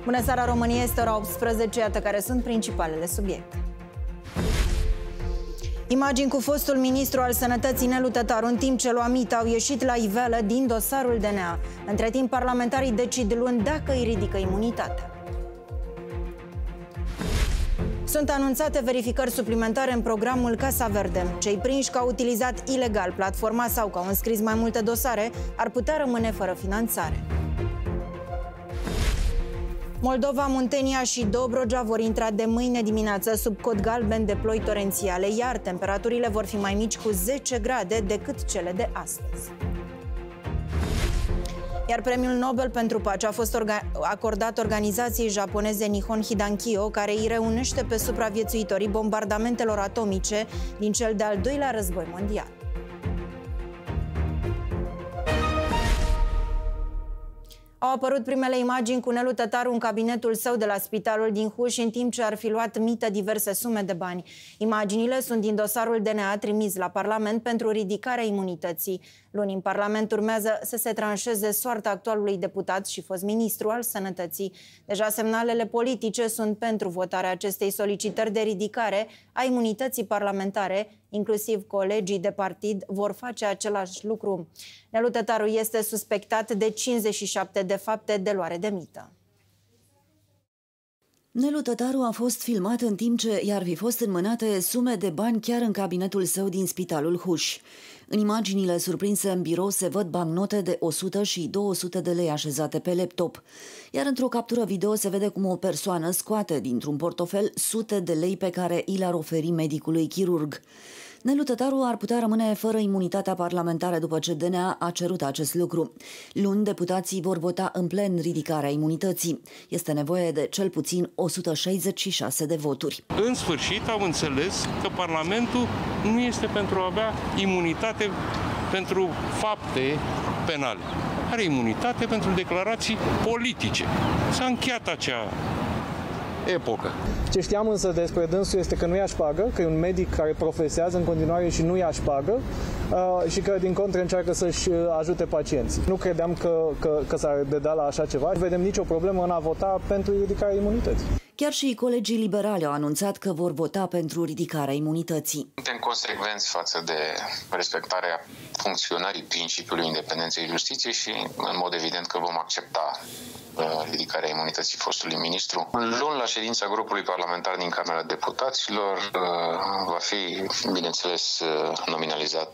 Bună seara, România, este ora 18, iată care sunt principalele subiecte. Imagini cu fostul ministru al Sănătății, Nelu Tătaru, în timp ce lua mită, au ieșit la iveală din dosarul DNA. Între timp, parlamentarii decid luni dacă îi ridică imunitatea. Sunt anunțate verificări suplimentare în programul Casa Verde. Cei prinși că au utilizat ilegal platforma sau că au înscris mai multe dosare ar putea rămâne fără finanțare. Moldova, Muntenia și Dobrogea vor intra de mâine dimineață sub cod galben de ploi torențiale, iar temperaturile vor fi mai mici cu 10 grade decât cele de astăzi. Iar premiul Nobel pentru pace a fost acordat organizației japoneze Nihon Hidankyo, care îi reunește pe supraviețuitorii bombardamentelor atomice din cel de-al doilea război mondial. Au apărut primele imagini cu Nelu Tătaru în cabinetul său de la spitalul din Huș, în timp ce ar fi luat mită diverse sume de bani. Imaginile sunt din dosarul DNA trimis la Parlament pentru ridicarea imunității. Luni în Parlament urmează să se tranșeze soarta actualului deputat și fost ministru al Sănătății. Deja semnalele politice sunt pentru votarea acestei solicitări de ridicare a imunității parlamentare. Inclusiv colegii de partid vor face același lucru. Nelu Tătaru este suspectat de 57 de fapte de luare de mită. Nelu Tătaru a fost filmat în timp ce i-ar fi fost înmânate sume de bani chiar în cabinetul său din Spitalul Huș. În imaginile surprinse în birou se văd bancnote de 100 și 200 de lei așezate pe laptop. Iar într-o captură video se vede cum o persoană scoate dintr-un portofel sute de lei pe care i le-ar oferi medicului chirurg. Nelu Tătaru ar putea rămâne fără imunitatea parlamentară după ce DNA a cerut acest lucru. Luni, deputații vor vota în plen ridicarea imunității. Este nevoie de cel puțin 166 de voturi. În sfârșit au înțeles că Parlamentul nu este pentru a avea imunitate pentru fapte penale. Are imunitate pentru declarații politice. S-a încheiat acea epocă. Ce știam însă despre dânsul este că nu ia șpagă, că e un medic care profesează în continuare și nu ia șpagă și că din contră încearcă să-și ajute pacienții. Nu credeam că s-ar deda la așa ceva. Nu vedem nicio problemă în a vota pentru ridicarea imunității. Chiar și colegii liberali au anunțat că vor vota pentru ridicarea imunității. Suntem consecvenți față de respectarea funcționării principiului independenței justiției și, în mod evident, că vom accepta ridicarea imunității fostului ministru. Luni, la ședința grupului parlamentar din Camera Deputaților, va fi, bineînțeles, nominalizat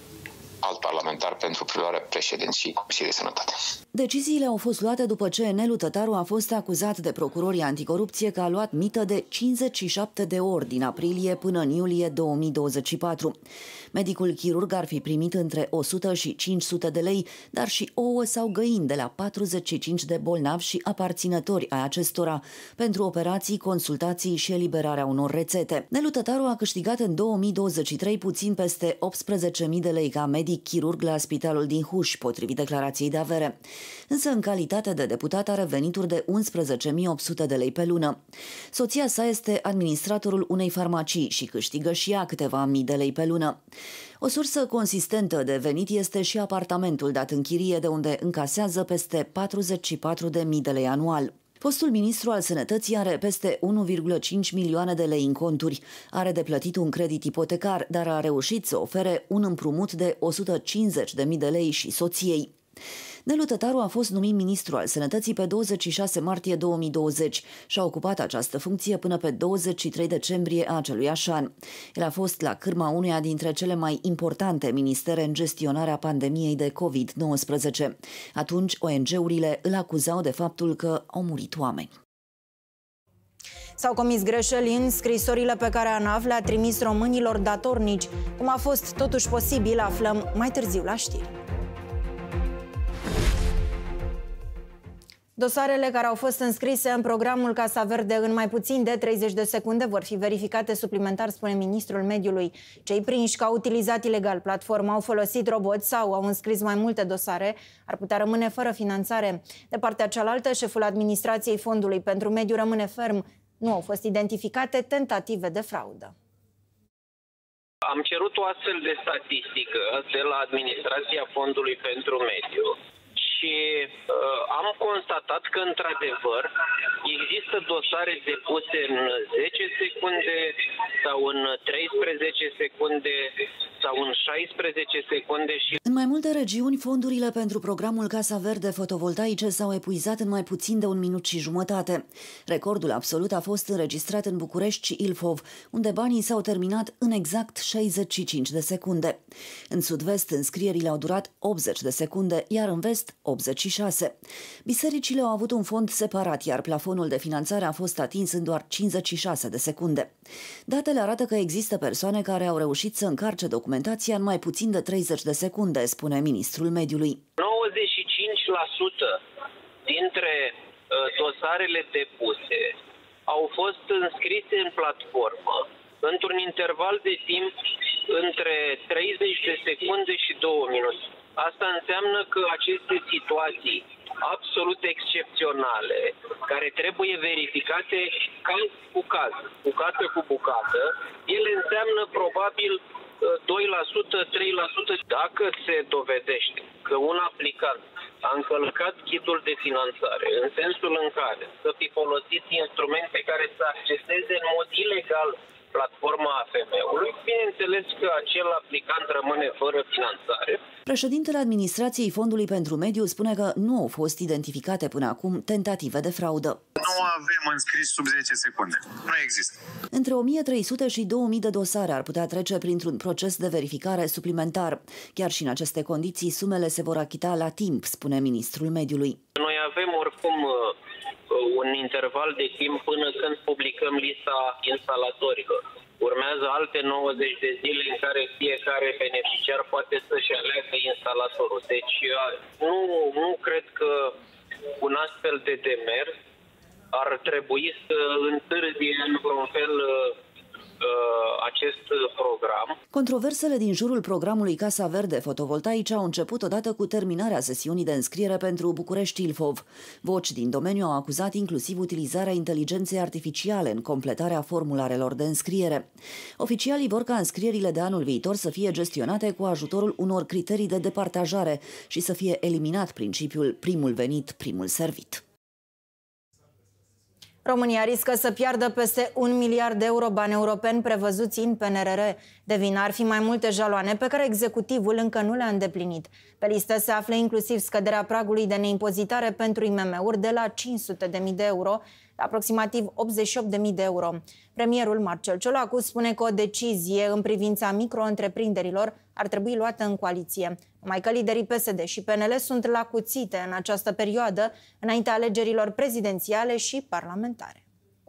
alt parlamentar pentru preluarea președinției Consiliului de Sănătate. Deciziile au fost luate după ce Nelu Tătaru a fost acuzat de procurorii anticorupție că a luat mită de 57 de ori din aprilie până în iulie 2024. Medicul chirurg ar fi primit între 100 și 500 de lei, dar și ouă sau găini de la 45 de bolnavi și aparținători ai acestora pentru operații, consultații și eliberarea unor rețete. Nelu Tătaru a câștigat în 2023 puțin peste 18.000 de lei ca medic chirurg la spitalul din Huș, potrivit declarației de avere. Însă, în calitate de deputat, are venituri de 11.800 de lei pe lună. Soția sa este administratorul unei farmacii și câștigă și ea câteva mii de lei pe lună. O sursă consistentă de venit este și apartamentul dat în chirie, de unde încasează peste 44.000 de lei anual. Fostul ministru al Sănătății are peste 1,5 milioane de lei în conturi. Are de plătit un credit ipotecar, dar a reușit să ofere un împrumut de 150.000 de lei și soției. Nelu Tătaru a fost numit ministru al Sănătății pe 26 martie 2020 și a ocupat această funcție până pe 23 decembrie a aceluiași an. El a fost la cârma uneia dintre cele mai importante ministere în gestionarea pandemiei de COVID-19. Atunci, ONG-urile îl acuzau de faptul că au murit oameni. S-au comis greșeli în scrisorile pe care ANAF le-a trimis românilor datornici. Cum a fost totuși posibil, aflăm mai târziu la știri. Dosarele care au fost înscrise în programul Casa Verde în mai puțin de 30 de secunde vor fi verificate suplimentar, spune ministrul mediului. Cei prinși că au utilizat ilegal platforma, au folosit roboți sau au înscris mai multe dosare, ar putea rămâne fără finanțare. De partea cealaltă, șeful administrației Fondului pentru Mediu rămâne ferm. Nu au fost identificate tentative de fraudă. Am cerut o astfel de statistică de la administrația Fondului pentru Mediu Și am constatat că, într-adevăr, există dosare depuse în 10 secunde sau în 13 secunde sau în 16 secunde. În mai multe regiuni, fondurile pentru programul Casa Verde fotovoltaice s-au epuizat în mai puțin de 1 minut și jumătate. Recordul absolut a fost înregistrat în București și Ilfov, unde banii s-au terminat în exact 65 de secunde. În sud-vest, înscrierile au durat 80 de secunde, iar în vest, 86. Bisericile au avut un fond separat, iar plafonul de finanțare a fost atins în doar 56 de secunde. Datele arată că există persoane care au reușit să încarce documentația în mai puțin de 30 de secunde, spune ministrul mediului. 95% dintre dosarele depuse au fost înscrise în platformă într-un interval de timp între 30 de secunde și 2 minute. Asta înseamnă că aceste situații absolut excepționale, care trebuie verificate caz cu caz, bucată cu bucată, ele înseamnă probabil 2%, 3%. Dacă se dovedește că un aplicant a încălcat ghidul de finanțare în sensul în care să fi folosit instrumente care să acceseze în mod ilegal platforma AFM-ului, bineînțeles că acel aplicant rămâne fără finanțare. Președintele Administrației Fondului pentru Mediu spune că nu au fost identificate până acum tentative de fraudă. Nu avem înscris sub 10 secunde. Nu există. Între 1300 și 2000 de dosare ar putea trece printr-un proces de verificare suplimentar. Chiar și în aceste condiții, sumele se vor achita la timp, spune ministrul mediului. Noi avem oricum un interval de timp până când publicăm lista instalatorilor. Urmează alte 90 de zile în care fiecare beneficiar poate să-și aleagă instalatorul. Deci nu cred că un astfel de demers ar trebui să întârzie în vreun fel acest program. Controversele din jurul programului Casa Verde fotovoltaice au început odată cu terminarea sesiunii de înscriere pentru București-Ilfov. Voci din domeniu au acuzat inclusiv utilizarea inteligenței artificiale în completarea formularelor de înscriere. Oficialii vor ca înscrierile de anul viitor să fie gestionate cu ajutorul unor criterii de departajare și să fie eliminat principiul primul venit, primul servit. România riscă să piardă peste 1 miliard de euro bani europeni prevăzuți în PNRR. De vină ar fi mai multe jaloane pe care executivul încă nu le-a îndeplinit. Pe listă se află inclusiv scăderea pragului de neimpozitare pentru IMM-uri de la 500.000 de euro la aproximativ 88.000 de euro. Premierul Marcel Ciolacu spune că o decizie în privința micro-întreprinderilor ar trebui luată în coaliție. Numai că liderii PSD și PNL sunt la cuțite în această perioadă, înaintea alegerilor prezidențiale și parlamentare.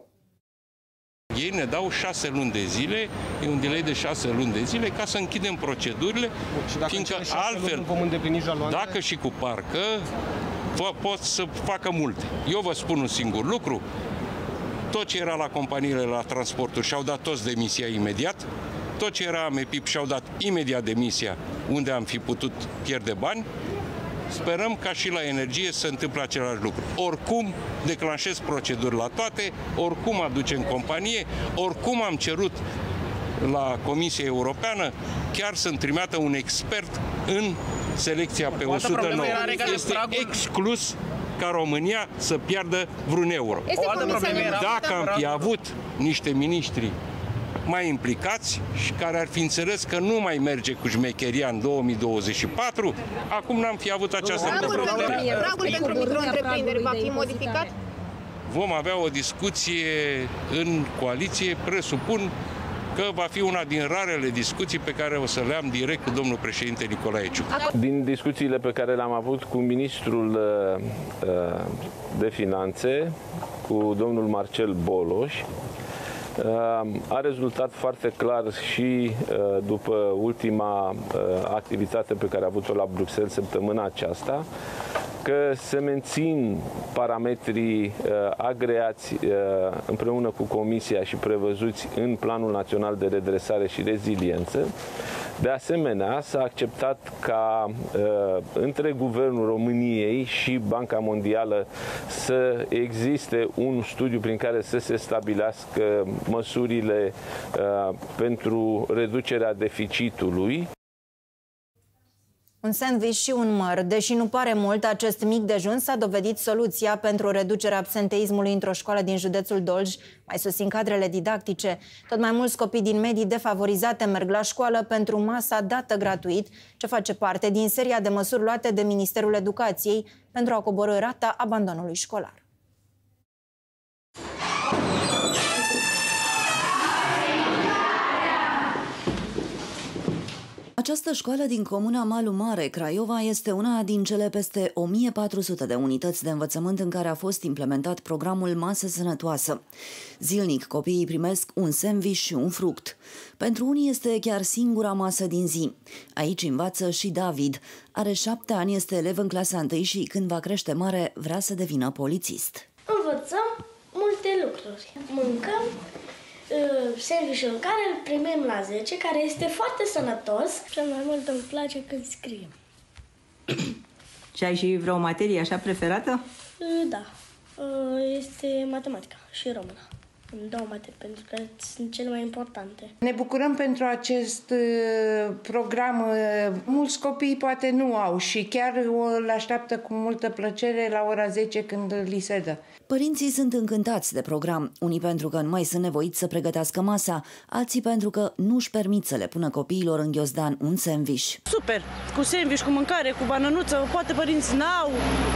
Ei ne dau 6 luni de zile, e un delay de 6 luni de zile ca să închidem procedurile, fiindcă altfel, dacă și cu parcă, pot să facă multe. Eu vă spun un singur lucru, tot ce era la companiile la transporturi și-au dat toți demisia imediat, tot ce era AMEPIP și-au dat imediat demisia unde am fi putut pierde bani. Sperăm ca și la energie să se întâmple același lucru. Oricum declanșez proceduri la toate, oricum aducem companie, oricum am cerut la Comisia Europeană chiar să-mi trimită un expert în selecția pe 109. Este exclus ca România să piardă vreun euro. Dacă am fi avut niște miniștri mai implicați și care ar fi înțeles că nu mai merge cu șmecheria în 2024, acum n-am fi avut această problemă. Pragul pentru micro-întreprinderi va fi modificat? Vom avea o discuție în coaliție, presupun că va fi una din rarele discuții pe care o să le am direct cu domnul președinte Nicolae Ciuc. Din discuțiile pe care le-am avut cu ministrul de Finanțe, cu domnul Marcel Boloș, a rezultat foarte clar și după ultima activitate pe care a avut-o la Bruxelles săptămâna aceasta, că se mențin parametrii agreați împreună cu Comisia și prevăzuți în Planul Național de Redresare și Reziliență. De asemenea, s-a acceptat ca între Guvernul României și Banca Mondială să existe un studiu prin care să se stabilească măsurile pentru reducerea deficitului. Un sandwich și un măr. Deși nu pare mult, acest mic dejun s-a dovedit soluția pentru reducerea absenteismului într-o școală din județul Dolj, mai sus în cadrele didactice. Tot mai mulți copii din medii defavorizate merg la școală pentru masa dată gratuit, ce face parte din seria de măsuri luate de Ministerul Educației pentru a coborî rata abandonului școlar. Această școală din comuna Malu Mare, Craiova, este una din cele peste 1400 de unități de învățământ în care a fost implementat programul Masă Sănătoasă. Zilnic, copiii primesc un sandwich și un fruct. Pentru unii este chiar singura masă din zi. Aici învață și David. Are 7 ani, este elev în clasa 1 și când va crește mare, vrea să devină polițist. Învățăm multe lucruri. Mâncăm sandwich-ul care îl primim la 10, care este foarte sănătos. Cel mai mult îmi place când scriem. Și ai și vreo materie așa preferată? Da, este matematica și română. Două materii, pentru că sunt cele mai importante. Ne bucurăm pentru acest program. Mulți copii poate nu au și chiar îl așteaptă cu multă plăcere la ora 10 când li se dă. Părinții sunt încântați de program, unii pentru că nu mai sunt nevoiți să pregătească masa, alții pentru că nu-și permit să le pună copiilor în ghiozdan un sandwich. Super! Cu sandwich, cu mâncare, cu banănuță, poate părinți n-au.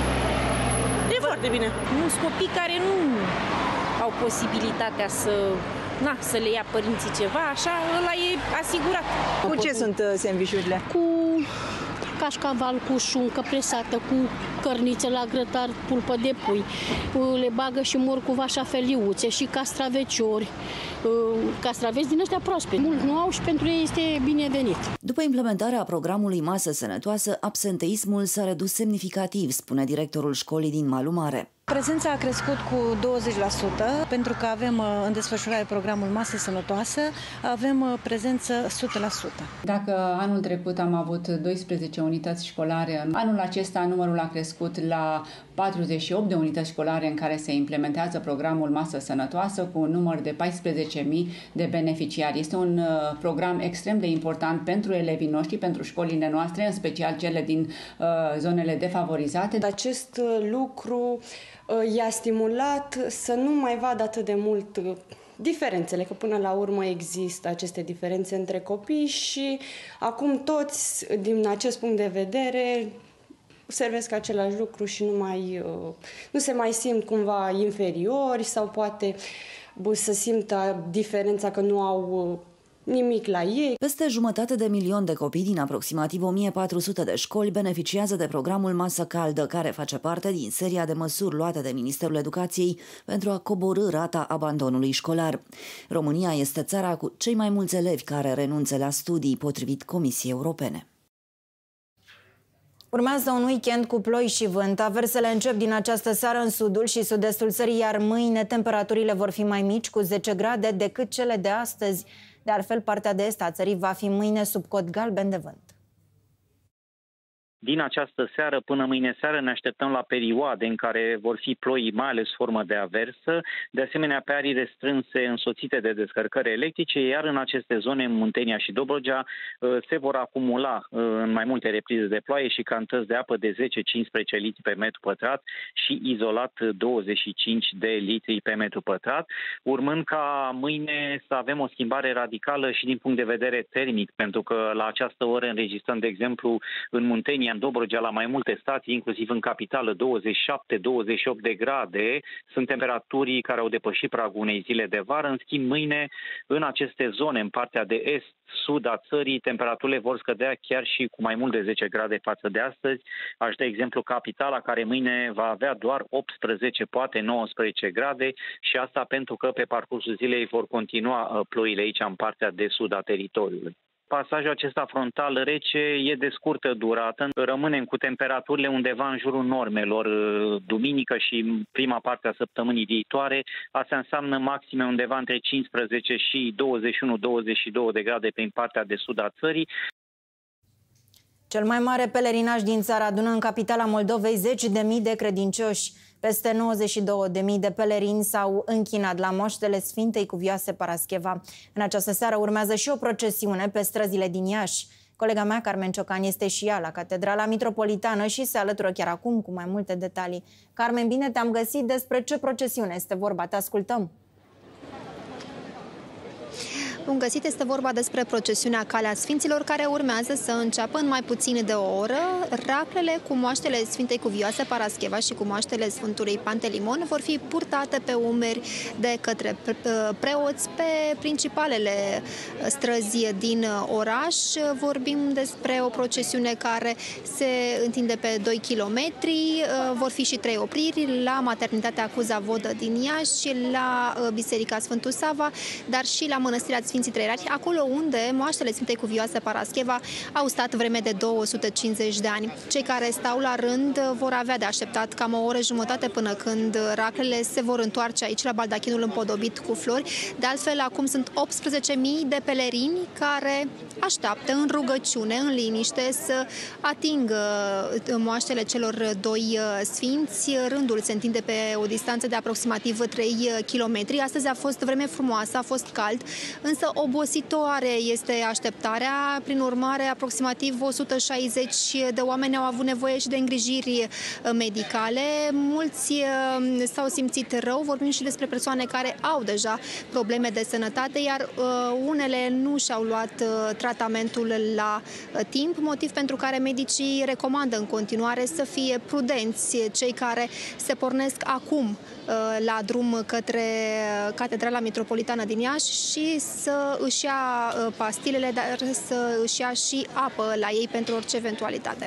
E foarte bine. Mulți copii care nu au posibilitatea să le ia părinții ceva, așa, ăla e asigurat. Cu ce sunt sandwich-urile? Cu cașcaval, cu șuncă presată, cu cărniță la grătar, pulpă de pui. Le bagă și morcov așa feliuțe și castraveciori. Castraveți din ăștia proaspete. Mulți nu au și pentru ei este binevenit. După implementarea programului Masă Sănătoasă, absenteismul s-a redus semnificativ, spune directorul școlii din Malu Mare. Prezența a crescut cu 20%, pentru că avem în desfășurare programul Masă Sănătoasă, avem prezență 100%. Dacă anul trecut am avut 12 unități școlare, anul acesta numărul a crescut la 48 de unități școlare în care se implementează programul Masă Sănătoasă cu un număr de 14.000 de beneficiari. Este un program extrem de important pentru elevii noștri, pentru școlile noastre, în special cele din zonele defavorizate. Acest lucru i-a stimulat să nu mai vadă atât de mult diferențele, că până la urmă există aceste diferențe între copii și acum toți, din acest punct de vedere, servesc același lucru și nu se mai simt cumva inferiori sau poate să simtă diferența că nu au nimic la ei. Peste 1,5 milion de copii din aproximativ 1400 de școli beneficiază de programul Masă Caldă, care face parte din seria de măsuri luate de Ministerul Educației pentru a coborî rata abandonului școlar. România este țara cu cei mai mulți elevi care renunță la studii, potrivit Comisiei Europene. Urmează un weekend cu ploi și vânt. Aversele încep din această seară în sudul și sud-estul țării, iar mâine temperaturile vor fi mai mici, cu 10 grade, decât cele de astăzi. De altfel, partea de est a țării va fi mâine sub cod galben de vânt. Din această seară până mâine seară ne așteptăm la perioade în care vor fi ploi, mai ales formă de aversă, de asemenea pe arii restrânse însoțite de descărcări electrice, iar în aceste zone, Muntenia și Dobrogea, se vor acumula în mai multe reprize de ploaie și cantități de apă de 10-15 litri pe metru pătrat și izolat 25 de litri pe metru pătrat, urmând ca mâine să avem o schimbare radicală și din punct de vedere termic, pentru că la această oră înregistrăm, de exemplu, în Muntenia, în Dobrogea, la mai multe stații, inclusiv în capitală, 27-28 de grade, sunt temperaturi care au depășit pragul unei zile de vară. În schimb, mâine, în aceste zone, în partea de est, sud a țării, temperaturile vor scădea chiar și cu mai mult de 10 grade față de astăzi. Aș da exemplu capitala, care mâine va avea doar 18, poate 19 grade și asta pentru că pe parcursul zilei vor continua ploile aici în partea de sud a teritoriului. Pasajul acesta frontal rece e de scurtă durată. Rămânem cu temperaturile undeva în jurul normelor duminică și prima parte a săptămânii viitoare. Asta înseamnă maxime undeva între 15 și 21-22 de grade prin partea de sud a țării. Cel mai mare pelerinaj din țară adună în capitala Moldovei 10.000 de credincioși. Peste 92.000 de pelerini s-au închinat la moștele Sfintei Cuvioase Parascheva. În această seară urmează și o procesiune pe străzile din Iași. Colega mea, Carmen Ciocan, este și ea la Catedrala Mitropolitană și se alătură chiar acum cu mai multe detalii. Carmen, bine te-am găsit. Despre ce procesiune este vorba? Te ascultăm. Bun găsit, este vorba despre procesiunea Calea Sfinților, care urmează să înceapă în mai puțin de o oră. Raclele cu moaștele Sfintei Cuvioase Parascheva și cu moaștele Sfântului Pantelimon vor fi purtate pe umeri de către preoți pe principalele străzi din oraș. Vorbim despre o procesiune care se întinde pe 2 km. Vor fi și 3 opriri la Maternitatea Cuza Vodă din Iași, la Biserica Sfântul Sava, dar și la Mănăstirea Sfinții Trei Rari, acolo unde moaștele Sfintei Cuvioase Parascheva au stat vreme de 250 de ani. Cei care stau la rând vor avea de așteptat cam o oră jumătate până când raclele se vor întoarce aici la baldachinul împodobit cu flori. De altfel, acum sunt 18.000 de pelerini care așteaptă în rugăciune, în liniște, să atingă moaștele celor 2 sfinți. Rândul se întinde pe o distanță de aproximativ 3 km. Astăzi a fost vreme frumoasă, a fost cald, însă obositoare este așteptarea. Prin urmare, aproximativ 160 de oameni au avut nevoie și de îngrijiri medicale. Mulți s-au simțit rău, vorbim și despre persoane care au deja probleme de sănătate, iar unele nu și-au luat tratamentul la timp, motiv pentru care medicii recomandă în continuare să fie prudenți cei care se pornesc acum la drum către Catedrala Mitropolitană din Iași și să își ia pastilele, dar să își ia și apă la ei pentru orice eventualitate.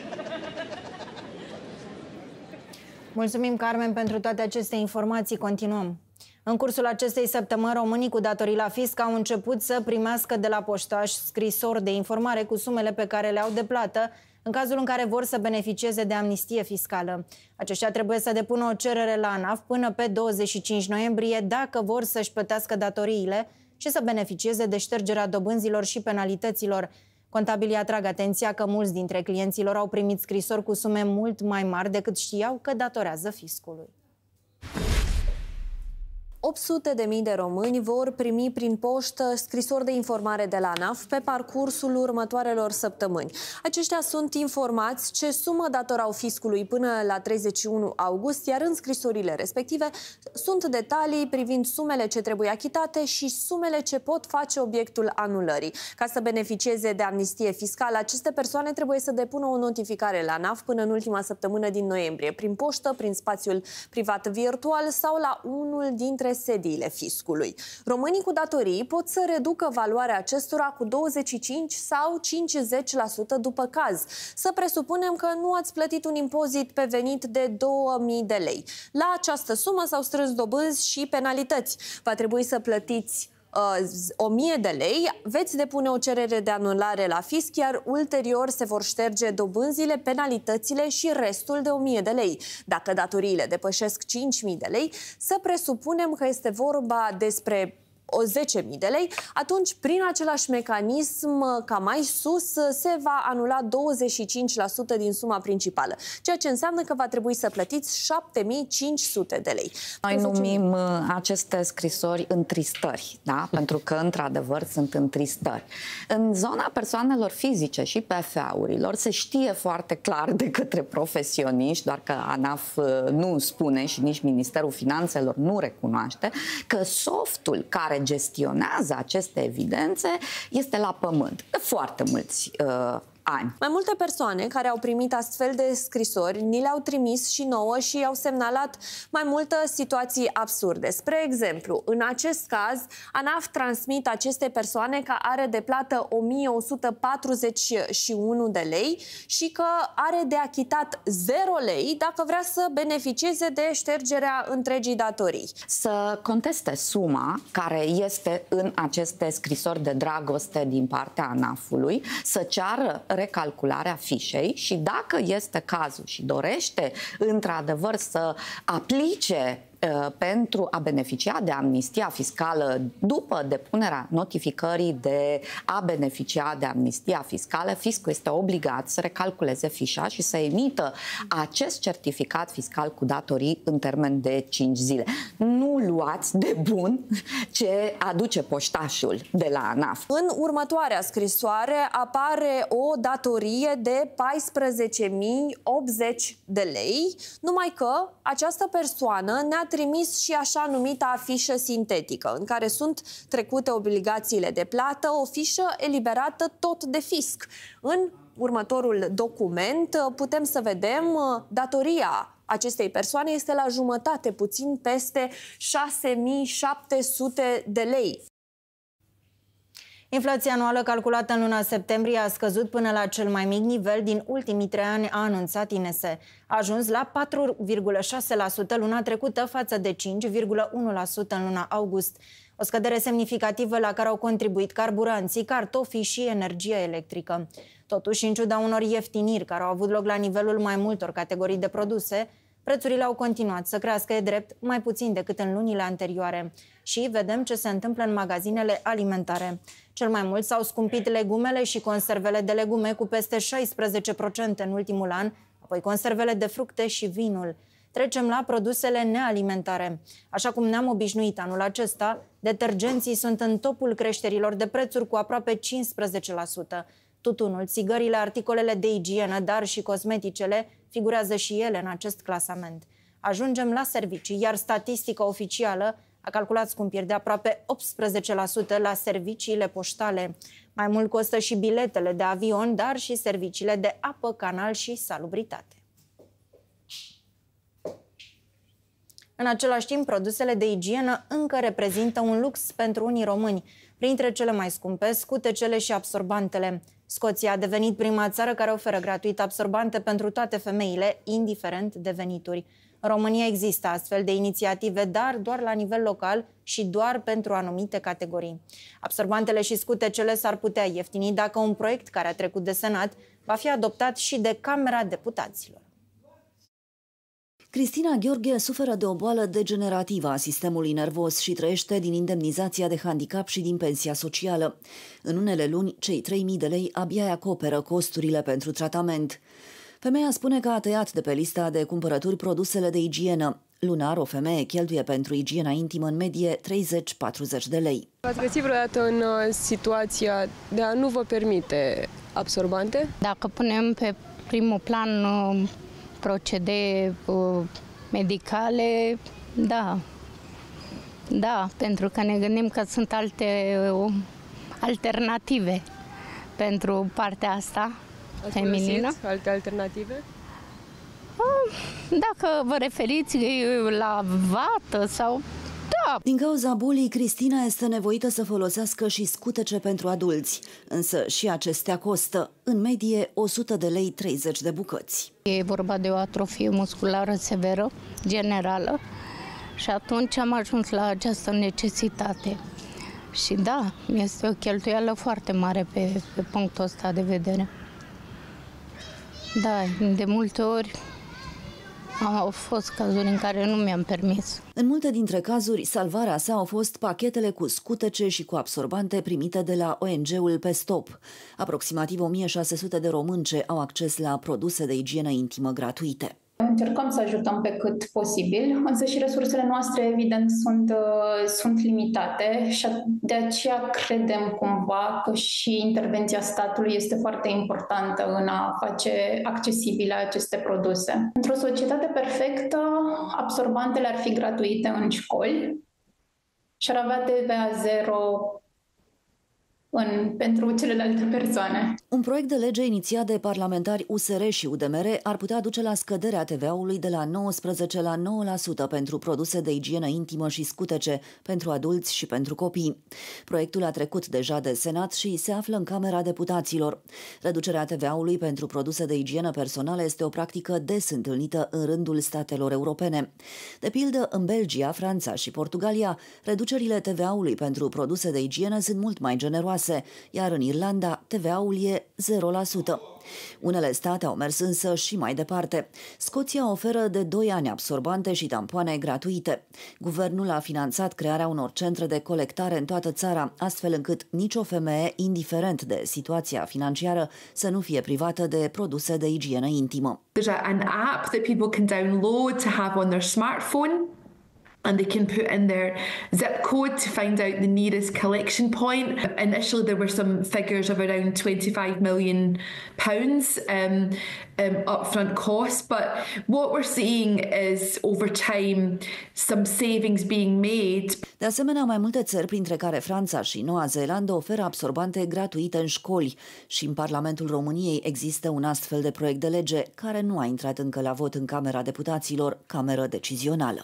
Mulțumim, Carmen, pentru toate aceste informații. Continuăm. În cursul acestei săptămâni, românii cu datorii la fisc au început să primească de la poștaș scrisori de informare cu sumele pe care le au de plată în cazul în care vor să beneficieze de amnistie fiscală. Aceștia trebuie să depună o cerere la ANAF până pe 25 noiembrie dacă vor să-și plătească datoriile și să beneficieze de ștergerea dobânzilor și penalităților. Contabilii atrag atenția că mulți dintre clienților au primit scrisori cu sume mult mai mari decât știau că datorează fiscului. 800.000 de români vor primi prin poștă scrisori de informare de la ANAF pe parcursul următoarelor săptămâni. Aceștia sunt informați ce sumă datorau fiscului până la 31 august, iar în scrisorile respective sunt detalii privind sumele ce trebuie achitate și sumele ce pot face obiectul anulării. Ca să beneficieze de amnistie fiscală, aceste persoane trebuie să depună o notificare la ANAF până în ultima săptămână din noiembrie, prin poștă, prin spațiul privat virtual sau la unul dintre sediile fiscului. Românii cu datorii pot să reducă valoarea acestora cu 25 sau 50% după caz. Să presupunem că nu ați plătit un impozit pe venit de 2000 de lei. La această sumă s-au strâns dobânzi și penalități. Va trebui să plătiți 1000 de lei, veți depune o cerere de anulare la fisc, iar ulterior se vor șterge dobânzile, penalitățile și restul de 1000 de lei. Dacă datoriile depășesc 5000 de lei, să presupunem că este vorba despre 10.000 de lei, atunci prin același mecanism ca mai sus se va anula 25% din suma principală, ceea ce înseamnă că va trebui să plătiți 7.500 de lei. Noi numim aceste scrisori întristări, da? Pentru că într-adevăr sunt întristări. În zona persoanelor fizice și PFA-urilor se știe foarte clar de către profesioniști, doar că ANAF nu spune și nici Ministerul Finanțelor nu recunoaște, că softul care gestionează aceste evidențe este la pământ de foarte mulți ani. Mai multe persoane care au primit astfel de scrisori ni le-au trimis și nouă și au semnalat mai multe situații absurde. Spre exemplu, în acest caz, ANAF transmit aceste persoane că are de plată 1141 de lei și că are de achitat 0 lei dacă vrea să beneficieze de ștergerea întregii datorii. Să conteste suma care este în aceste scrisori de dragoste din partea ANAF-ului, să ceară recalcularea fișei și dacă este cazul și dorește într-adevăr să aplice pentru a beneficia de amnistia fiscală după depunerea notificării de a beneficia de amnistia fiscală, fiscul este obligat să recalculeze fișa și să emită acest certificat fiscal cu datorii în termen de 5 zile. Nu luați de bun ce aduce poștașul de la ANAF. În următoarea scrisoare apare o datorie de 14.080 de lei, numai că această persoană ne-a trimis și așa numita fișă sintetică, în care sunt trecute obligațiile de plată, o fișă eliberată tot de fisc. În următorul document putem să vedem datoria acestei persoane este la jumătate, puțin peste 6.700 de lei. Inflația anuală calculată în luna septembrie a scăzut până la cel mai mic nivel din ultimii 3 ani, a anunțat INS. A ajuns la 4,6% luna trecută față de 5,1% în luna august. O scădere semnificativă la care au contribuit carburanții, cartofii și energia electrică. Totuși, în ciuda unor ieftiniri care au avut loc la nivelul mai multor categorii de produse, prețurile au continuat să crească, e drept, mai puțin decât în lunile anterioare. Și vedem ce se întâmplă în magazinele alimentare. Cel mai mult s-au scumpit legumele și conservele de legume cu peste 16% în ultimul an, apoi conservele de fructe și vinul. Trecem la produsele nealimentare. Așa cum ne-am obișnuit anul acesta, detergenții sunt în topul creșterilor de prețuri cu aproape 15%. Tutunul, țigările, articolele de igienă, dar și cosmeticele figurează și ele în acest clasament. Ajungem la servicii, iar statistica oficială a calculat scumpiri de aproape 18% la serviciile poștale. Mai mult costă și biletele de avion, dar și serviciile de apă, canal și salubritate. În același timp, produsele de igienă încă reprezintă un lux pentru unii români. Printre cele mai scumpe, scutecele și absorbantele. Scoția a devenit prima țară care oferă gratuit absorbante pentru toate femeile, indiferent de venituri. În România există astfel de inițiative, dar doar la nivel local și doar pentru anumite categorii. Absorbantele și scutecele s-ar putea ieftini dacă un proiect care a trecut de Senat va fi adoptat și de Camera Deputaților. Cristina Gheorghe suferă de o boală degenerativă a sistemului nervos și trăiește din indemnizația de handicap și din pensia socială. În unele luni, cei 3.000 de lei abia îi acoperă costurile pentru tratament. Femeia spune că a tăiat de pe lista de cumpărături produsele de igienă. Lunar, o femeie cheltuie pentru igiena intimă în medie 30-40 de lei. Ați găsit vreodată în situația de a nu vă permite absorbante? Dacă punem pe primul plan procedee medicale, da. Da, pentru că ne gândim că sunt alte alternative pentru partea asta feminină. Alte alternative? Dacă vă referiți la vată sau... Da. Din cauza bolii, Cristina este nevoită să folosească și scutece pentru adulți. Însă și acestea costă, în medie, 100 de lei 30 de bucăți. E vorba de o atrofie musculară severă, generală, și atunci am ajuns la această necesitate. Și da, este o cheltuială foarte mare pe punctul ăsta de vedere. Da, de multe ori au fost cazuri în care nu mi-am permis. În multe dintre cazuri, salvarea sa au fost pachetele cu scutece și cu absorbante primite de la ONG-ul Pe Stop. Aproximativ 1600 de românce au acces la produse de igienă intimă gratuite. Încercăm să ajutăm pe cât posibil, însă și resursele noastre, evident, sunt limitate și de aceea credem cumva că și intervenția statului este foarte importantă în a face accesibile aceste produse. Într-o societate perfectă, absorbantele ar fi gratuite în școli și ar avea TVA 0 pentru celelalte persoane. Un proiect de lege inițiat de parlamentari USR și UDMR ar putea duce la scăderea TVA-ului de la 19 la 9% pentru produse de igienă intimă și scutece pentru adulți și pentru copii. Proiectul a trecut deja de Senat și se află în Camera Deputaților. Reducerea TVA-ului pentru produse de igienă personală este o practică des întâlnită în rândul statelor europene. De pildă, în Belgia, Franța și Portugalia, reducerile TVA-ului pentru produse de igienă sunt mult mai generoase. 6, iar în Irlanda TVA-ul e 0%. Unele state au mers însă și mai departe. Scoția oferă de 2 ani absorbante și tampoane gratuite. Guvernul a finanțat crearea unor centre de colectare în toată țara, astfel încât nicio femeie, indiferent de situația financiară, să nu fie privată de produse de igienă intimă. There's an app that people can download to have on their smartphone. And they can put in their zip code to find out the nearest collection point. Initially, there were some figures of around £25 million upfront cost, but what we're seeing is over time some savings being made. De asemenea, mai multe țări, printre care Franța și Noua Zeelandă, oferă absorbante gratuite în școli și în Parlamentul României există un astfel de proiect de lege care nu a intrat încă la vot în Camera Deputaților, cameră decizională.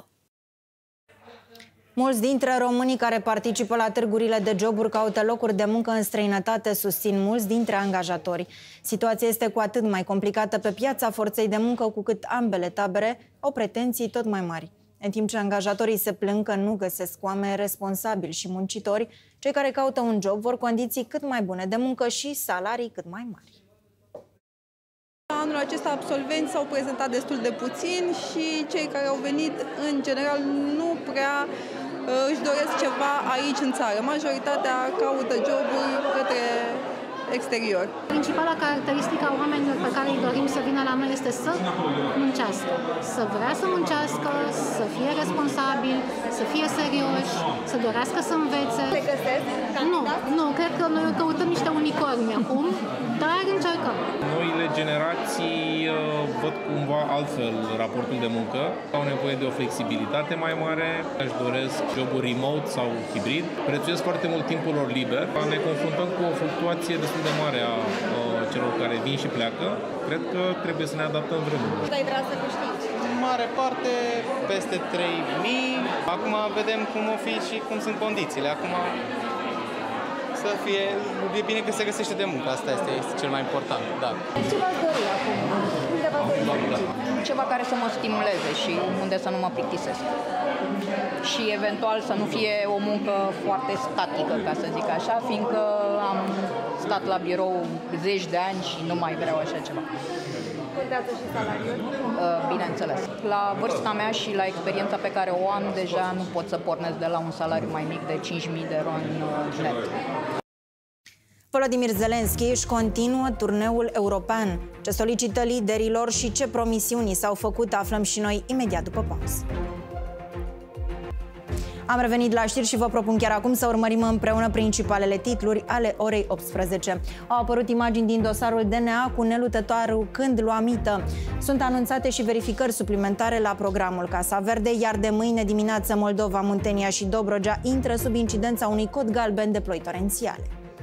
Mulți dintre românii care participă la târgurile de joburi caută locuri de muncă în străinătate, susțin mulți dintre angajatori. Situația este cu atât mai complicată pe piața forței de muncă, cu cât ambele tabere au pretenții tot mai mari. În timp ce angajatorii se plâng că nu găsesc oameni responsabili și muncitori, cei care caută un job vor condiții cât mai bune de muncă și salarii cât mai mari. Anul acesta absolvenți s-au prezentat destul de puțin și cei care au venit în general nu prea își doresc ceva aici în țară. Majoritatea caută joburi către exterior. Principala caracteristică a oamenilor pe care îi dorim să vină la noi este să muncească. Să vrea să muncească, să fie responsabili, să fie serioși, să dorească să învețe. Se găsesc? Nu, cred că noi căutăm niște unicorni acum, dar încercăm. Noile generații văd cumva altfel raportul de muncă. Au nevoie de o flexibilitate mai mare, își doresc joburi remote sau hibrid. Prețuiesc foarte mult timpul lor liber. Ne confruntăm cu o fluctuație destul de mare a celor care vin și pleacă. Cred că trebuie să ne adaptăm vremurilor. Ai vrea să câștigi? În mare parte, peste 3.000. Acum vedem cum o fi și cum sunt condițiile. Acum să fie, e bine că se găsește de muncă, asta este cel mai important, da. Ce v-ați dori acum? Unde v-ați dori? Ceva care să mă stimuleze și unde să nu mă plictisesc. Și eventual să nu fie o muncă foarte statică, ca să zic așa, fiindcă am stat la birou zeci de ani și nu mai vreau așa ceva. Contează și salariul? Bineînțeles. La vârsta mea și la experiența pe care o am, deja nu pot să pornesc de la un salariu mai mic de 5.000 de RON net. Volodymyr Zelensky își continuă turneul european. Ce solicită liderilor și ce promisiuni s-au făcut, aflăm și noi imediat după pauză. Am revenit la știri și vă propun chiar acum să urmărim împreună principalele titluri ale orei 18. Au apărut imagini din dosarul DNA cu Nelu Tătaru când lua mită. Sunt anunțate și verificări suplimentare la programul Casa Verde, iar de mâine dimineață Moldova, Muntenia și Dobrogea intră sub incidența unui cod galben de ploi torențiale.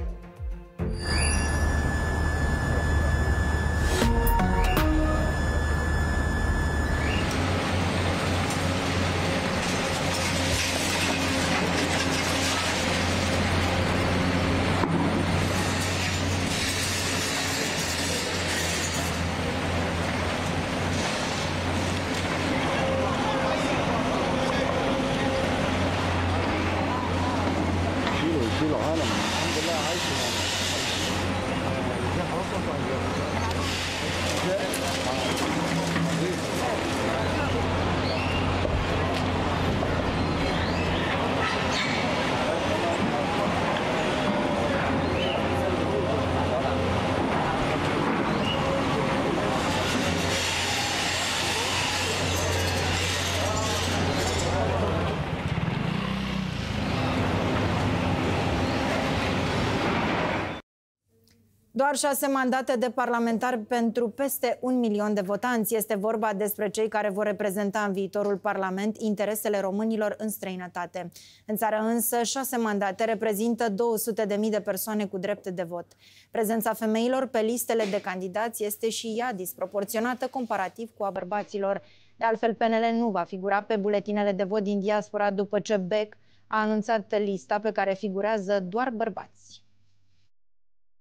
Doar 6 mandate de parlamentar pentru peste 1 milion de votanți. Este vorba despre cei care vor reprezenta în viitorul Parlament interesele românilor în străinătate. În țară însă, 6 mandate reprezintă 200.000 de persoane cu drept de vot. Prezența femeilor pe listele de candidați este și ea disproporționată comparativ cu a bărbaților. De altfel, PNL nu va figura pe buletinele de vot din diaspora după ce BEC a anunțat lista pe care figurează doar bărbați.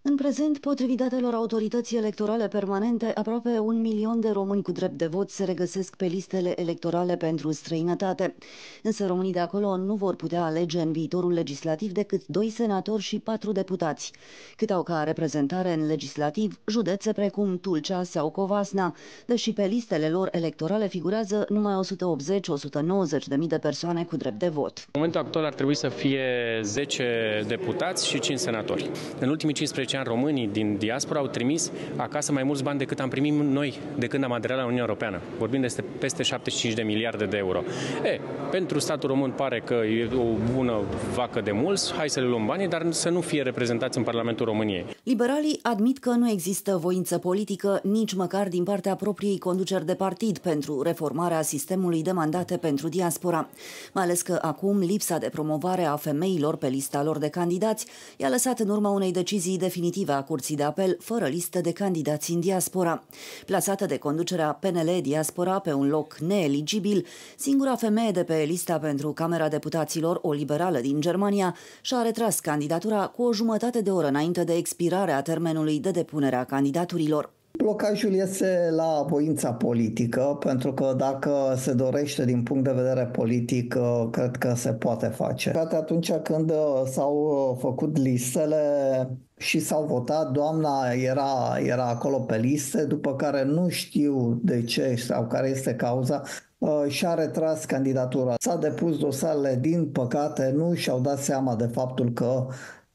În prezent, potrivit datelor autorității electorale permanente, aproape 1 milion de români cu drept de vot se regăsesc pe listele electorale pentru străinătate. Însă românii de acolo nu vor putea alege în viitorul legislativ decât 2 senatori și 4 deputați, cât au ca reprezentare în legislativ județe precum Tulcea sau Covasna, deși pe listele lor electorale figurează numai 180-190 de mii de persoane cu drept de vot. În momentul actual ar trebui să fie 10 deputați și 5 senatori. În ultimii 15 ani, românii din diaspora au trimis acasă mai mulți bani decât am primit noi de când am aderat la Uniunea Europeană. Vorbim de peste 75 de miliarde de euro. Pentru statul român pare că e o bună vacă de mulți, hai să le luăm banii, dar să nu fie reprezentați în Parlamentul României. Liberalii admit că nu există voință politică nici măcar din partea propriei conduceri de partid pentru reformarea sistemului de mandate pentru diaspora. Mai ales că acum lipsa de promovare a femeilor pe lista lor de candidați i-a lăsat în urma unei decizii definitive a Curții de Apel fără listă de candidați în diaspora. Plasată de conducerea PNL Diaspora pe un loc neeligibil, singura femeie de pe lista pentru Camera Deputaților, o liberală din Germania, și-a retras candidatura cu o jumătate de oră înainte de expirarea termenului de depunere a candidaturilor. Blocajul este la voința politică, pentru că dacă se dorește din punct de vedere politic, cred că se poate face. Poate atunci când s-au făcut listele și s-au votat, doamna era acolo pe liste, după care nu știu de ce sau care este cauza, și-a retras candidatura. S-a depus dosarele, din păcate nu și-au dat seama de faptul că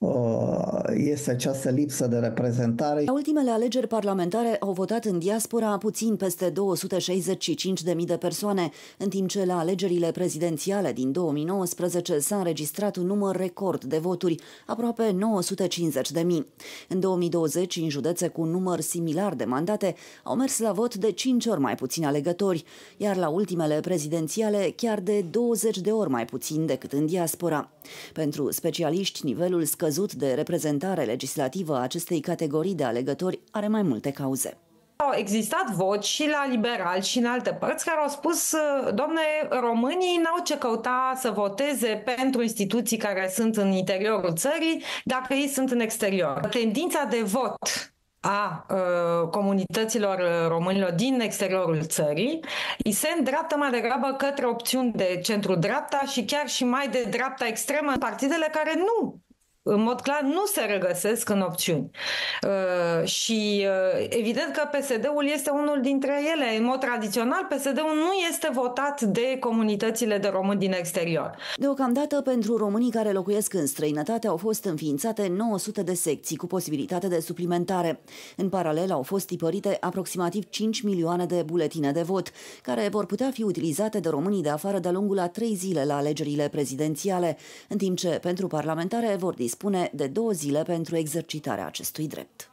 este această lipsă de reprezentare. La ultimele alegeri parlamentare au votat în diaspora puțin peste 265.000 de persoane, în timp ce la alegerile prezidențiale din 2019 s-a înregistrat un număr record de voturi, aproape 950.000. În 2020, în județe cu un număr similar de mandate, au mers la vot de 5 ori mai puțini alegători, iar la ultimele prezidențiale chiar de 20 de ori mai puțin decât în diaspora. Pentru specialiști, nivelul scăzut de reprezentare legislativă a acestei categorii de alegători are mai multe cauze. Au existat voci și la liberali și în alte părți care au spus, domne, românii n-au ce căuta să voteze pentru instituții care sunt în interiorul țării dacă ei sunt în exterior. Tendința de vot a comunităților românilor din exteriorul țării îi se îndreaptă mai degrabă către opțiuni de centru-dreapta și chiar și mai de dreapta extremă, partidele care în mod clar nu se regăsesc în opțiuni. Și evident că PSD-ul este unul dintre ele. În mod tradițional, PSD-ul nu este votat de comunitățile de români din exterior. Deocamdată, pentru românii care locuiesc în străinătate, au fost înființate 900 de secții cu posibilitate de suplimentare. În paralel, au fost tipărite aproximativ 5 milioane de buletine de vot, care vor putea fi utilizate de românii de afară de-a lungul a 3 zile la alegerile prezidențiale, în timp ce pentru parlamentare vor dispune de 2 zile pentru exercitarea acestui drept.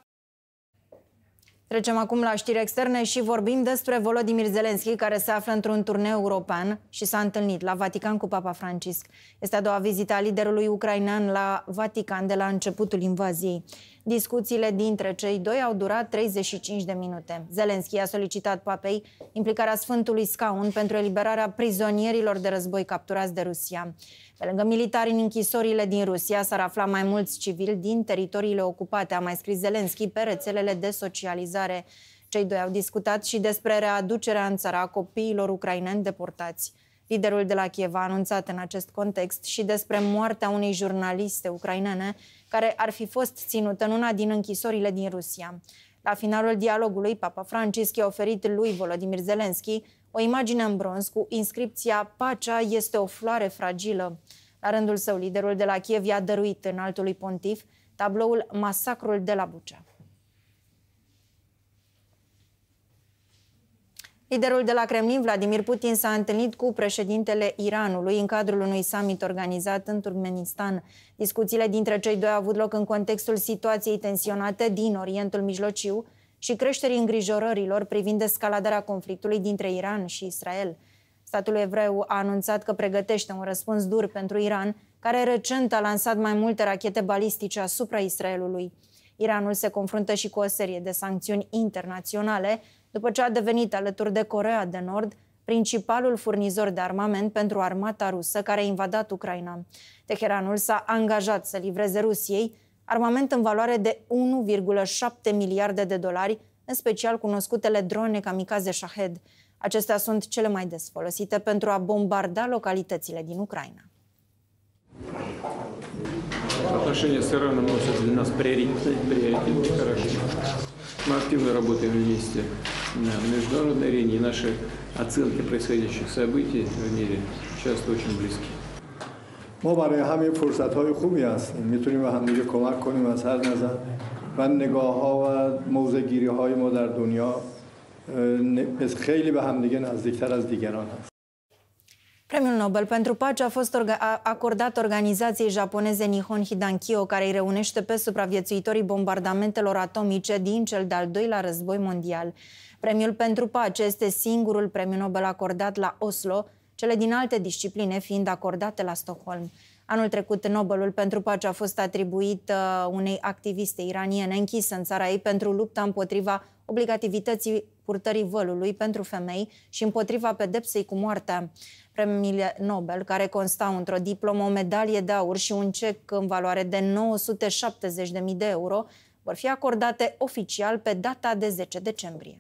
Trecem acum la știri externe și vorbim despre Volodymyr Zelensky, care se află într-un turneu european și s-a întâlnit la Vatican cu Papa Francisc. Este a doua vizită a liderului ucrainean la Vatican de la începutul invaziei. Discuțiile dintre cei doi au durat 35 de minute. Zelensky a solicitat papei implicarea Sfântului Scaun pentru eliberarea prizonierilor de război capturați de Rusia. Pe lângă militari în închisorile din Rusia s-ar afla mai mulți civili din teritoriile ocupate, a mai scris Zelensky pe rețelele de socializare. Cei doi au discutat și despre readucerea în țară a copiilor ucraineni deportați. Liderul de la Kiev a anunțat în acest context și despre moartea unei jurnaliste ucrainene care ar fi fost ținută în una din închisorile din Rusia. La finalul dialogului, Papa Francisc i-a oferit lui Volodymyr Zelensky o imagine în bronz cu inscripția "Pacea este o floare fragilă". La rândul său, liderul de la Kiev i-a dăruit înaltului pontif tabloul Masacrul de la Bucea. Liderul de la Kremlin, Vladimir Putin, s-a întâlnit cu președintele Iranului în cadrul unui summit organizat în Turkmenistan. Discuțiile dintre cei doi au avut loc în contextul situației tensionate din Orientul Mijlociu și creșterii îngrijorărilor privind escaladarea conflictului dintre Iran și Israel. Statul evreu a anunțat că pregătește un răspuns dur pentru Iran, care recent a lansat mai multe rachete balistice asupra Israelului. Iranul se confruntă și cu o serie de sancțiuni internaționale, după ce a devenit, alături de Coreea de Nord, principalul furnizor de armament pentru armata rusă care a invadat Ucraina. Teheranul s-a angajat să livreze Rusiei armament în valoare de 1,7 miliarde de dolari, în special cunoscutele drone kamikaze Shahed. Acestea sunt cele mai des folosite pentru a bombarda localitățile din Ucraina. Отношения с Ираном носят для нас приоритетный характер. Мы активно работаем вместе на международной арене, и наши оценки происходящих событий в мире часто очень близки. ما برای همین فرصت‌های خوبی هستیم. میتونیم به همدیگه کمک کنیم از هر نظر و نگاه‌ها و موضع‌گیری‌های ما در دنیا خیلی به همدیگه نزدیکتر از دیگران هست. Premiul Nobel pentru Pace a fost acordat organizației japoneze Nihon Hidankyo, care îi reunește pe supraviețuitorii bombardamentelor atomice din cel de-al doilea război mondial. Premiul pentru Pace este singurul premiu Nobel acordat la Oslo, cele din alte discipline fiind acordate la Stockholm. Anul trecut, Nobelul pentru Pace a fost atribuit unei activiste iraniene închisă în țara ei pentru lupta împotriva obligativității purtării vălului pentru femei și împotriva pedepsei cu moartea. Premiile Nobel, care constau într-o diplomă, o medalie de aur și un cec în valoare de 970.000 de euro, vor fi acordate oficial pe data de 10 decembrie.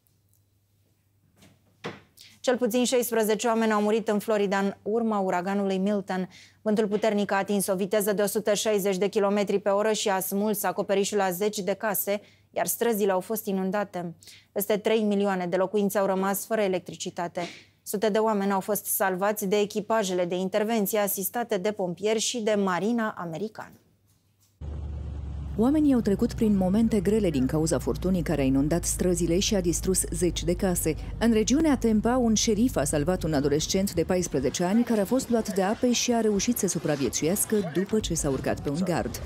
Cel puțin 16 oameni au murit în Florida în urma uraganului Milton. Vântul puternic a atins o viteză de 160 de km pe oră și a smuls acoperișul a zeci de case, iar străzile au fost inundate. Peste 3 milioane de locuințe au rămas fără electricitate. Sute de oameni au fost salvați de echipajele de intervenție asistate de pompieri și de marina americană. Oamenii au trecut prin momente grele din cauza furtunii care a inundat străzile și a distrus zeci de case. În regiunea Tampa, un șerif a salvat un adolescent de 14 ani care a fost luat de ape și a reușit să supraviețuiască după ce s-a urcat pe un gard.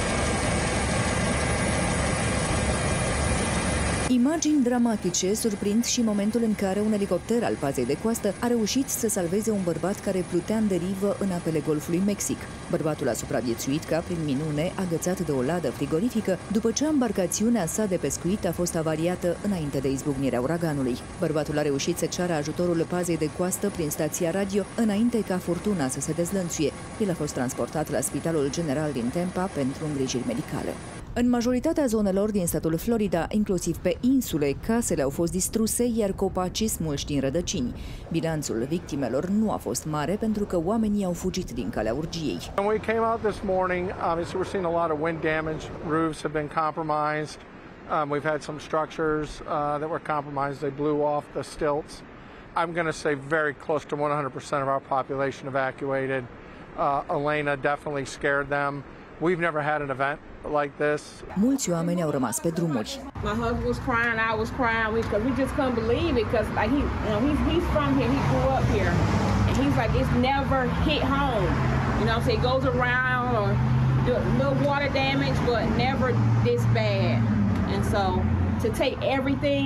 Imagini dramatice surprind și momentul în care un elicopter al pazei de coastă a reușit să salveze un bărbat care plutea în derivă în apele Golfului Mexic. Bărbatul a supraviețuit ca prin minune, agățat de o ladă frigorifică, după ce embarcațiunea sa de pescuit a fost avariată înainte de izbucnirea uraganului. Bărbatul a reușit să ceară ajutorul pazei de coastă prin stația radio înainte ca furtuna să se dezlănțuie. El a fost transportat la Spitalul General din Tampa pentru îngrijiri medicale. În majoritatea zonelor din statul Florida, inclusiv pe insule, casele au fost distruse, iar copacii smulși din rădăcini. Bilanțul victimelor nu a fost mare pentru că oamenii au fugit din calea urgiei. When we came out this morning, obviously we're seeing a lot of wind damage. Roofs have been compromised. We've had some structures that were compromised. They blew off the stilts. I'm going to say very close to 100% of our population evacuated. Elena definitely scared them. We've never had an event like this. Mulți oameni au rămas pe drumuri. My husband was crying, I was crying because we just couldn't believe it because like he's from here, he grew up here, and he's like it's never hit home. You know, so it goes around or do a little water damage, but never this bad. And so to take everything,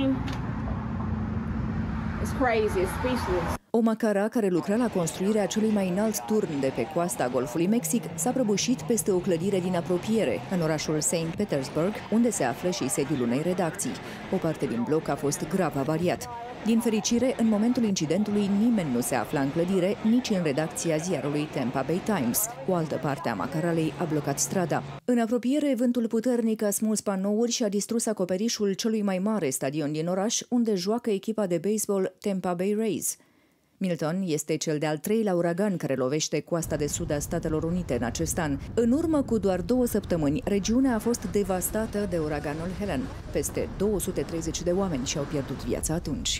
it's crazy, it's speechless. O macara care lucra la construirea celui mai înalt turn de pe coasta Golfului Mexic s-a prăbușit peste o clădire din apropiere, în orașul St. Petersburg, unde se află și sediul unei redacții. O parte din bloc a fost grav avariat. Din fericire, în momentul incidentului, nimeni nu se afla în clădire, nici în redacția ziarului Tampa Bay Times. O altă parte a macaralei a blocat strada. În apropiere, vântul puternic a smuls panouri și a distrus acoperișul celui mai mare stadion din oraș, unde joacă echipa de baseball Tampa Bay Rays. Milton este cel de-al treilea uragan care lovește coasta de sud a Statelor Unite în acest an. În urmă cu doar 2 săptămâni, regiunea a fost devastată de uraganul Helen. Peste 230 de oameni și-au pierdut viața atunci.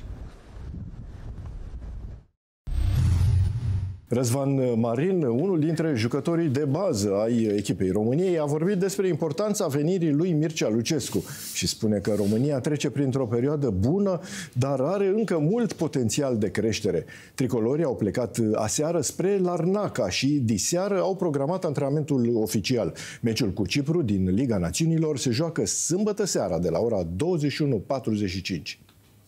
Răzvan Marin, unul dintre jucătorii de bază ai echipei României, a vorbit despre importanța venirii lui Mircea Lucescu și spune că România trece printr-o perioadă bună, dar are încă mult potențial de creștere. Tricolorii au plecat aseară spre Larnaca și diseară au programat antrenamentul oficial. Meciul cu Cipru din Liga Națiunilor se joacă sâmbătă seara de la ora 21:45.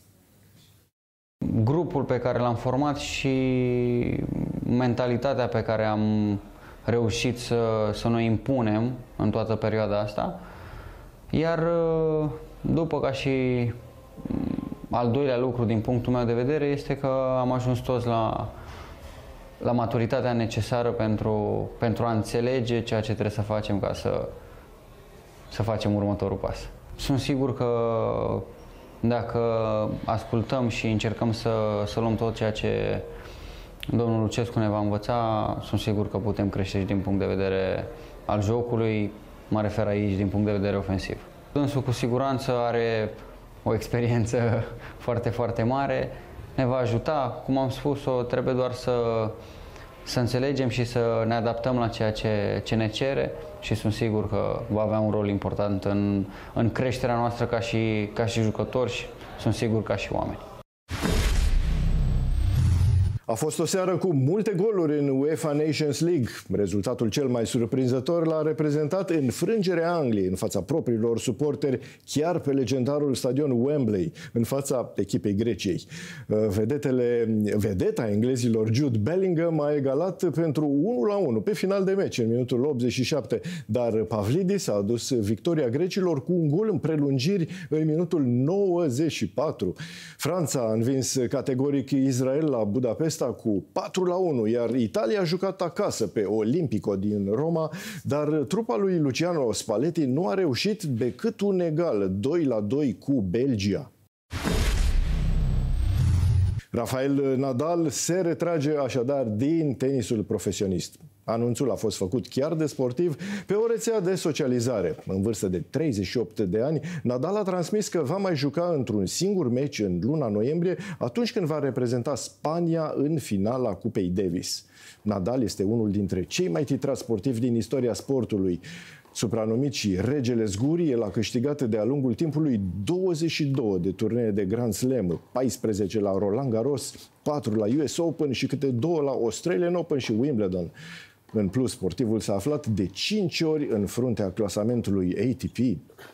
Grupul pe care l-am format și mentalitatea pe care am reușit să ne impunem în toată perioada asta. Iar după ca și al doilea lucru din punctul meu de vedere este că am ajuns toți la maturitatea necesară pentru a înțelege ceea ce trebuie să facem ca să să facem următorul pas. Sunt sigur că dacă ascultăm și încercăm să luăm tot ceea ce domnul Lucescu ne va învăța, sunt sigur că putem crește și din punct de vedere al jocului, mă refer aici din punct de vedere ofensiv. Dânsul cu siguranță are o experiență foarte, foarte mare, ne va ajuta, cum am spus-o, trebuie doar să înțelegem și să ne adaptăm la ceea ce ne cere și sunt sigur că va avea un rol important în creșterea noastră ca și jucători și sunt sigur ca și oameni. A fost o seară cu multe goluri în UEFA Nations League. Rezultatul cel mai surprinzător l-a reprezentat înfrângerea Angliei în fața propriilor suporteri, chiar pe legendarul stadion Wembley, în fața echipei Greciei. Vedeta englezilor Jude Bellingham a egalat pentru 1-1 pe final de meci în minutul 87, dar Pavlidis a adus victoria grecilor cu un gol în prelungiri în minutul 94. Franța a învins categoric Israel la Budapesta cu 4-1, iar Italia a jucat acasă pe Olimpico din Roma, dar trupa lui Luciano Spalletti nu a reușit decât un egal, 2-2 cu Belgia. Rafael Nadal se retrage așadar din tenisul profesionist. Anunțul a fost făcut chiar de sportiv pe o rețea de socializare. În vârstă de 38 de ani, Nadal a transmis că va mai juca într-un singur meci în luna noiembrie, atunci când va reprezenta Spania în finala Cupei Davis. Nadal este unul dintre cei mai titrați sportivi din istoria sportului. Supranumit și regele zgurii, el a câștigat de-a lungul timpului 22 de turnee de Grand Slam, 14 la Roland Garros, 4 la US Open și câte 2 la Australian Open și Wimbledon. În plus, sportivul s-a aflat de 5 ori în fruntea clasamentului ATP.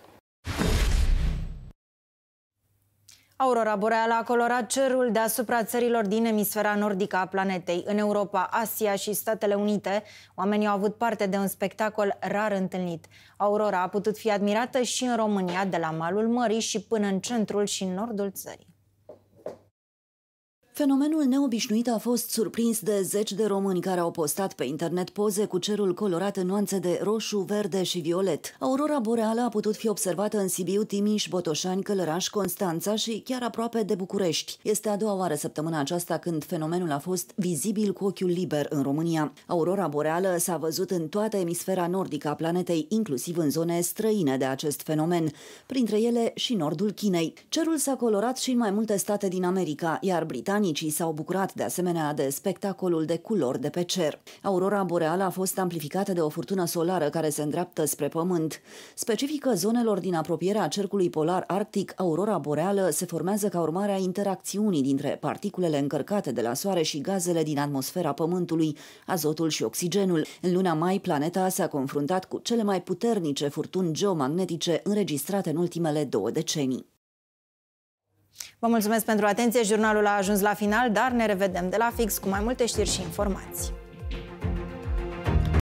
Aurora boreală a colorat cerul deasupra țărilor din emisfera nordică a planetei. În Europa, Asia și Statele Unite, oamenii au avut parte de un spectacol rar întâlnit. Aurora a putut fi admirată și în România, de la malul mării și până în centrul și nordul țării. Fenomenul neobișnuit a fost surprins de zeci de români care au postat pe internet poze cu cerul colorat în nuanțe de roșu, verde și violet. Aurora boreală a putut fi observată în Sibiu, Timiș, Botoșani, Călăraș, Constanța și chiar aproape de București. Este a doua oară săptămâna aceasta când fenomenul a fost vizibil cu ochiul liber în România. Aurora boreală s-a văzut în toată emisfera nordică a planetei, inclusiv în zone străine de acest fenomen, printre ele și nordul Chinei. Cerul s-a colorat și în mai multe state din America, iar britanicii s-au bucurat de asemenea de spectacolul de culori de pe cer. Aurora boreală a fost amplificată de o furtună solară care se îndreaptă spre Pământ. Specifică zonelor din apropierea cercului polar arctic, aurora boreală se formează ca urmare a interacțiunii dintre particulele încărcate de la Soare și gazele din atmosfera Pământului, azotul și oxigenul. În luna mai, planeta s-a confruntat cu cele mai puternice furtuni geomagnetice înregistrate în ultimele 2 decenii. Vă mulțumesc pentru atenție. Jurnalul a ajuns la final, dar ne revedem de la fix cu mai multe știri și informații.